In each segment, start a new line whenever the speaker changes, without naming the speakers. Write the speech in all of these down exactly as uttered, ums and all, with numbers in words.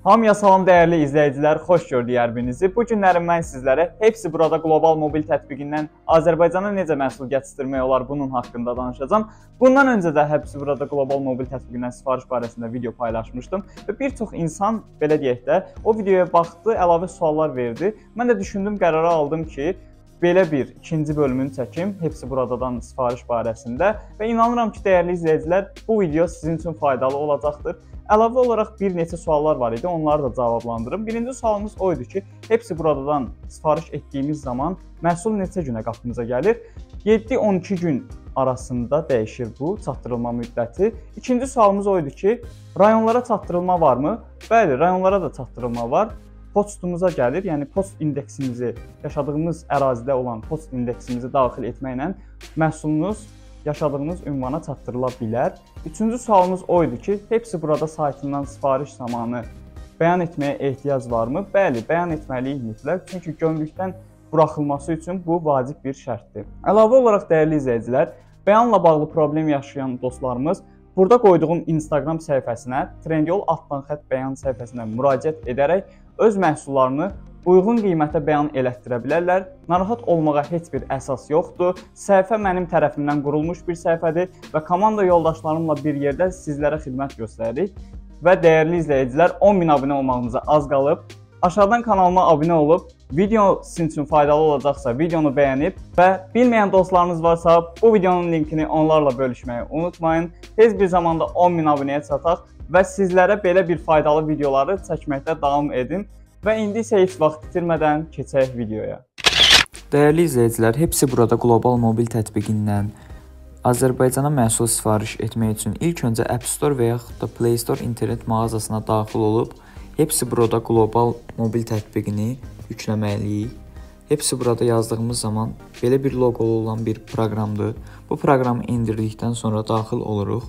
Hamıya salam dəyərli izləyicilər, xoş gördük hər birinizi. Bu günlərim mən sizlərə Hepsi Burada qlobal mobil tətbiqindən Azərbaycana necə məhsul gətirmək olar bunun haqqında danışacağam. Bundan öncə də Hepsi Burada qlobal mobil tətbiqindən sifariş barəsində video paylaşmışdım və bir çox insan, belə deyək də, o videoya baxdı, əlavə suallar verdi. Mən də düşündüm, qərara aldım ki, belə bir ikinci bölümünü çəkim Hepsi Buradadan sifariş barəsində və inanıram ki, dəyərli izləyicilər, bu video sizin üçün faydalı olacaqdır. Əlavə olaraq bir neçə suallar var idi, onları da cavablandırım. Birinci sualımız o idi ki, Hepsi Buradadan sifariş etdiyimiz zaman məhsul neçə günə qapımıza gəlir? yeddi on iki gün arasında dəyişir bu çatdırılma müddəti. İkinci sualımız o idi ki, rayonlara çatdırılma varmı? Bəli, rayonlara da çatdırılma var. Postumuza gəlir, yəni post indeksimizi, yaşadığımız ərazidə olan post indeksimizi daxil etməklə məhsulunuz yaşadığınız ünvana çatdırıla bilər. Üçüncü sualımız o idi ki, Hepsi Burada saytından sifariş zamanı bəyan etməyə ehtiyac varmı? Bəli, bəyan etməliyik mütləq, çünki gömrükdən buraxılması üçün bu vacib bir şərtdir. Əlavə olaraq dəyərli izləyicilər, bəyanla bağlı problem yaşayan dostlarımız burada qoyduğum Instagram səhifəsinə, Trendyol altdan xətt bəyan səhifəsinə müraciət edərək öz məhsullarını uyğun qiymətə bəyan elətdirə bilərlər. Narahat olmağa heç bir əsas yoxdur. Səhifə mənim tərəfimdən qurulmuş bir səhifədir və komanda yoldaşlarımla bir yerdə sizlərə xidmət göstəririk. Və dəyərli izləyicilər, on min abunə olmağımıza az qalıb. Aşağıdan kanalıma abunə olub, video sizin üçün faydalı olacaqsa videonu bəyənib və bilməyən dostlarınız varsa bu videonun linkini onlarla bölüşməyi unutmayın. Tez bir zamanda on min abunəyə çataq və sizlərə belə bir faydalı videoları çəkməkdə davam edin. Və indi isə heç vaxt itirmədən keçək videoya.
Dəyərli izləyicilər, Hepsi Burada qlobal mobil tətbiqindən Azərbaycana məhsul sifariş etmək üçün ilk öncə App Store və yaxud da Play Store internet mağazasına daxil olub Hepsi Burada qlobal mobil tətbiqini yükləməliyik. Hepsi Burada yazdığımız zaman belə bir loqolu olan bir proqramdır. Bu proqramı indirdikdən sonra daxil oluruq.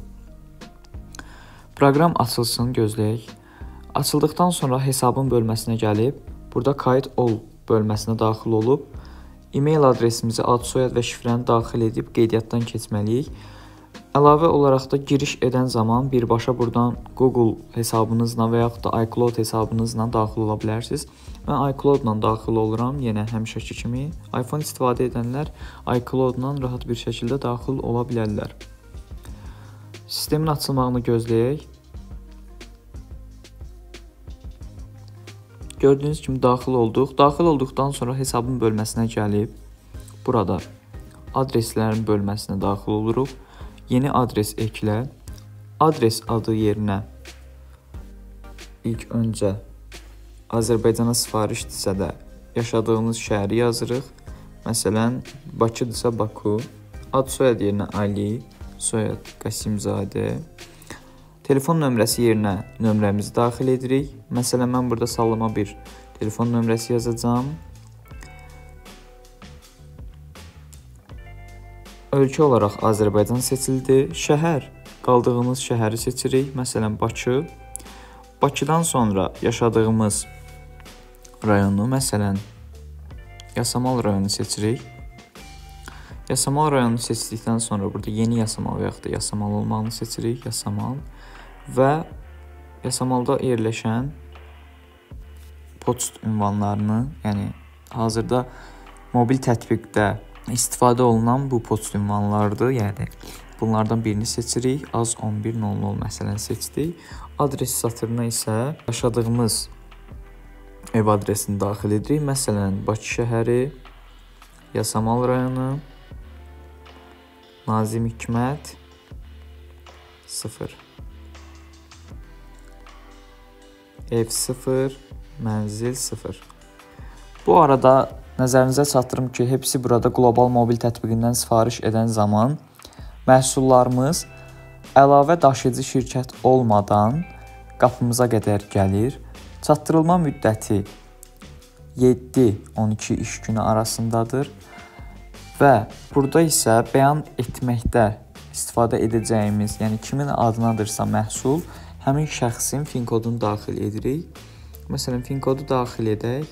Proqram açılsın, gözləyək. Açıldıqdan sonra hesabın bölməsinə gəlib, burada Kayıt ol bölməsinə daxil olub, e-mail adresimizi, ad, soyad və şifrəni daxil edib qeydiyyatdan keçməliyik. Əlavə olaraq da giriş edən zaman birbaşa buradan Google hesabınızla və yaxud da iCloud hesabınızla daxil ola bilərsiniz. Mən iCloud-la daxil oluram, yenə həmişəki kimi. iPhone istifadə edənlər iCloud-la rahat bir şəkildə daxil ola bilərlər. Sistemin açılmağını gözləyək. Gördüyünüz kimi daxil olduq. Daxil olduqdan sonra hesabın bölməsinə gəlib, burada adreslərin bölməsinə daxil oluruq. Yeni adres eklə. Adres adı yerinə ilk öncə Azərbaycana sifarişdirsə də yaşadığımız şəhəri yazırıq. Məsələn, Bakıdırsa Baku. Ad soyad yerinə Ali, soyad Qasimzadə. Telefon nömrəsi yerinə nömrəmizi daxil edirik. Məsələn, mən burada sallama bir telefon nömrəsi yazacağam. Ölkə olaraq Azərbaycan seçildi. Şəhər, qaldığımız şəhəri seçirik. Məsələn, Bakı. Bakıdan sonra yaşadığımız rayonu, məsələn, Yasamal rayonu seçirik. Yasamal rayonu seçdikdən sonra burada yeni Yasamal və yaxud da Yasamal olmağını seçirik. Yasamal. Və Yasamalda yerləşən poçt ünvanlarını, yəni hazırda mobil tətbiqdə istifadə olunan bu poçt ünvanlarıdır. Yəni bunlardan birini seçirik. Az on bir nol nol məsələn seçdik. Adres satırına isə yaşadığımız ev adresini daxil edirik. Məsələn, Bakı şəhəri, Yasamal rayonu, Nazim Hikmət sıfır. Ev sıfır, mənzil sıfır. Bu arada nəzərinizə çatdırım ki, Hepsi Burada qlobal mobil tətbiqindən sifariş edən zaman məhsullarımız əlavə daşıyıcı şirkət olmadan qapımıza qədər gəlir. Çatdırılma müddəti yeddi on iki iş günü arasındadır və burada isə bəyan etməkdə istifadə edəcəyimiz, yəni kimin adınadırsa məhsul, həmin şəxsin fin kodunu daxil edirik. Məsələn, fin kodu daxil edək.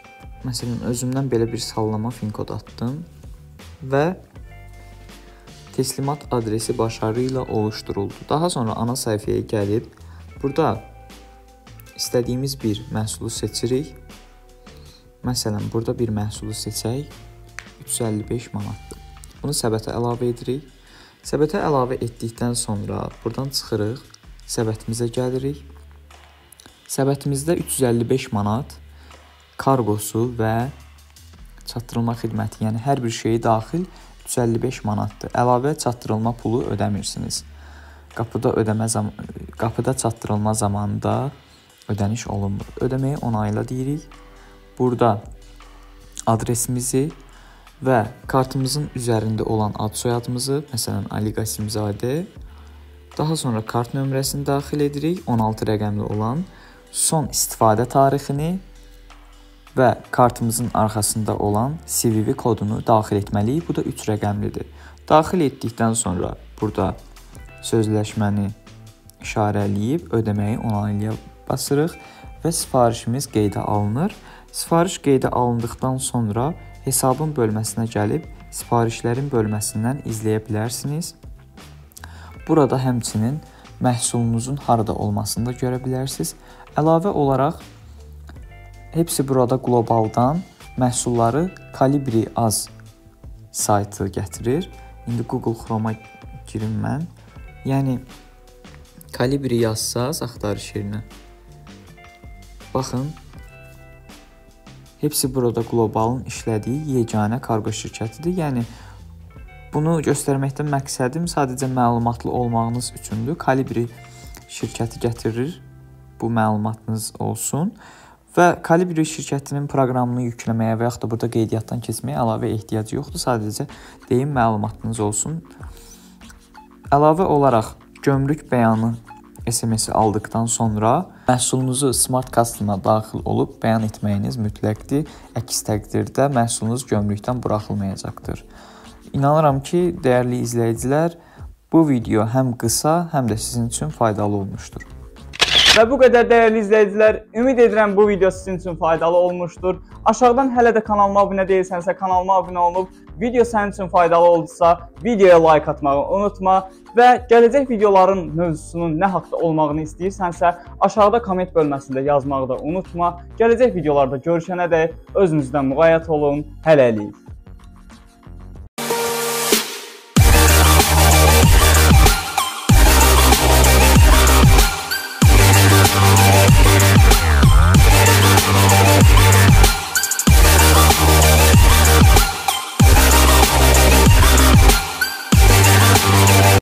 Məsələn, özümdən belə bir sallama fin kod atdım və teslimat adresi başarı ilə oluşturuldu. Daha sonra ana səhifəyə gəlib, burada istədiyimiz bir məhsulu seçirik. Məsələn, burada bir məhsulu seçək, üç yüz əlli beş manatdır. Bunu səbətə əlavə edirik. Səbətə əlavə etdikdən sonra buradan çıxırıq, səbətimizə gəlirik. Səbətimizdə üç yüz əlli beş manat kargosu və çatdırılma xidməti, yəni hər bir şeyi daxil üç yüz əlli beş manatdır. Əlavə çatdırılma pulu ödəmirsiniz. Qapıda ödəmə zam qapıda çatdırılma zamanında ödəniş olunmur. Ödəməyi onayla deyirik. Burada adresimizi və kartımızın üzərində olan ad soyadımızı, məsələn Ali Qasimzadə, daha sonra kart nömrəsini daxil edirik, on altı rəqəmli olan, son istifadə tarixini və kartımızın arxasında olan C V V kodunu daxil etməliyik. Bu da üç rəqəmlidir. Daxil etdikdən sonra burada sözləşməni işarələyib ödəməyi onaylaya basırıq və sifarişimiz qeydə alınır. Sifariş qeydə alındıqdan sonra hesabın bölməsinə gəlib sifarişlərin bölməsindən izləyə bilərsiniz. Burada həmçinin məhsulunuzun harada olmasını da görə bilərsiniz. Əlavə olaraq Hepsi burada qlobaldan məhsulları Kolibri Az saytı gətirir. İndi Google Chrome-a girim mən. Yəni Kolibri yazsaz axtarış yerinə. Baxın. Hepsi burada qlobalın işlədiyi yeganə kargo şirkətidir. Yəni bunu göstərməkdən məqsədim sadəcə məlumatlı olmağınız üçündür. Kolibri şirkəti gətirir. Bu məlumatınız olsun. Və Kolibri şirkətinin proqramını yükləməyə və yaxud da burada qeydiyyatdan keçməyə əlavə ehtiyacı yoxdur. Sadəcə deyim məlumatınız olsun. Əlavə olaraq gömrük bəyanı S M S-i aldıqdan sonra məhsulunuzu Smart Custom-a daxil olub bəyan etməyiniz mütləqdir. Əks təqdirdə məhsulunuz gömrükdən buraxılmayacaqdır. İnanıram ki, dəyərli izləyicilər, bu video həm qısa, həm də sizin üçün faydalı olmuşdur.
Və bu qədər dəyərli izləyicilər, ümid edirəm bu video sizin üçün faydalı olmuşdur. Aşağıdan hələ də kanalıma abunə deyilsənsə, kanalıma abunə olub, video sənin üçün faydalı oldusa, videoya like atmağı unutma və gələcək videoların mövzusunun nə haqda olmağını istəyirsənsə, aşağıda komment bölməsində yazmağı da unutma. Gələcək videolarda görüşənədək özünüzdən müğayət olun, hələlik.